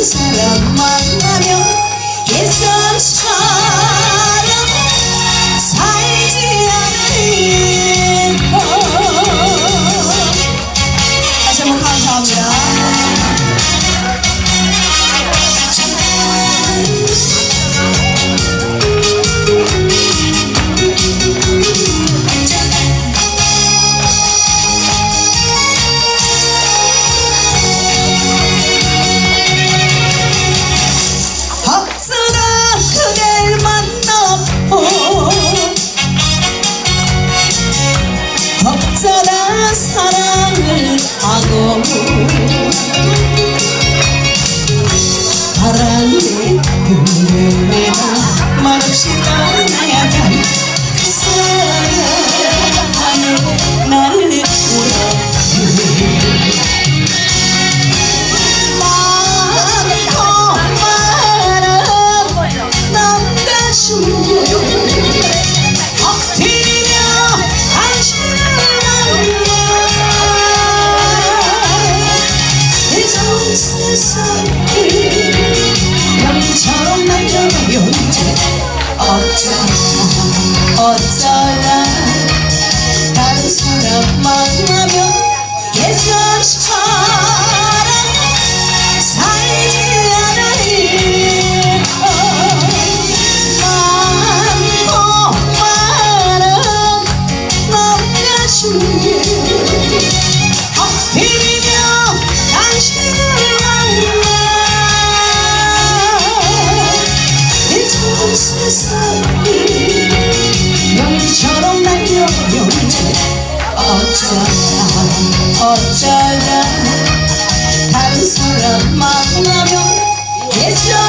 사람 만나면 예전처럼 살지 않을까. 다시 한번 감사합니다. 어쩌다 사랑을 하고 바람에 흔들리나 말없이 떠나야간 그 사랑을 나를 울어주니 많고 많은 남자친구 엎드리며 당신을 영처럼 남겨가요 이제 어쩌다 다른 사람 만나면 예전처럼 살지 않을까. 많고 많은 남자친구 엎드리며 당신을 영처럼 날려요 어쩌다 다른 사람 만나면 예전